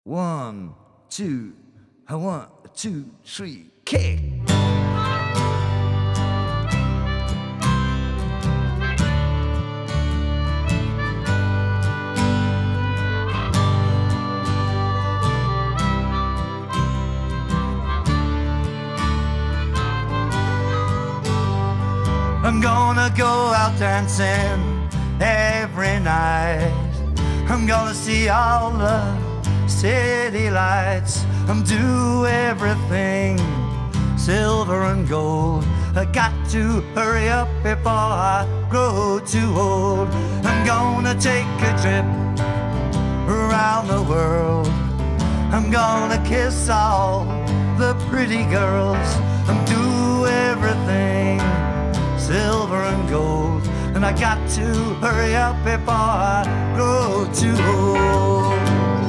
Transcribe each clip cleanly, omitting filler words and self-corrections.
1, 2, 1, 2, 3, kick. I'm gonna go out dancing every night. I'm gonna see all the city lights. I'm do everything silver and gold. I got to hurry up before I grow too old. I'm gonna take a trip around the world. I'm gonna kiss all the pretty girls. I'm do everything silver and gold, and I got to hurry up before I grow too old.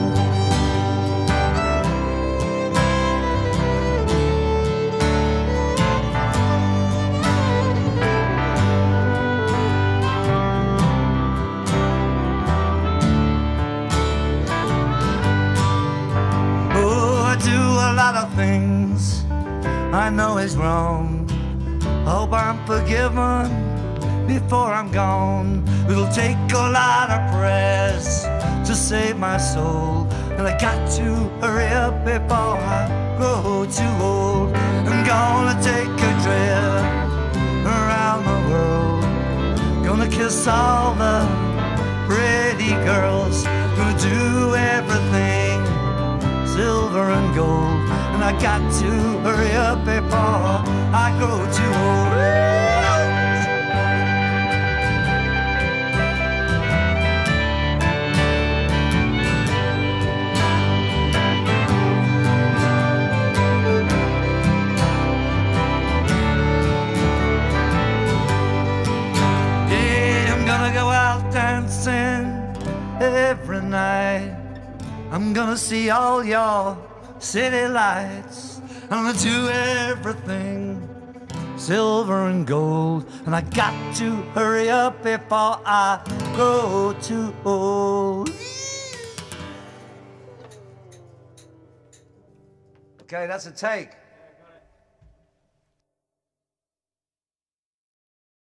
Oh, I do a lot of things I know is wrong. Hope I'm forgiven before I'm gone. It'll take a lot of prayers to save my soul, and I got to hurry up before I grow too old. I'm gonna take a trip around the world. Gonna kiss all the pretty girls who do everything silver and gold, and I got to hurry up before I grow too old. Yeah, I'm gonna go out dancing every night. I'm gonna see all your city lights. I'm gonna do everything silver and gold, and I got to hurry up before I grow too old. Okay, that's a take.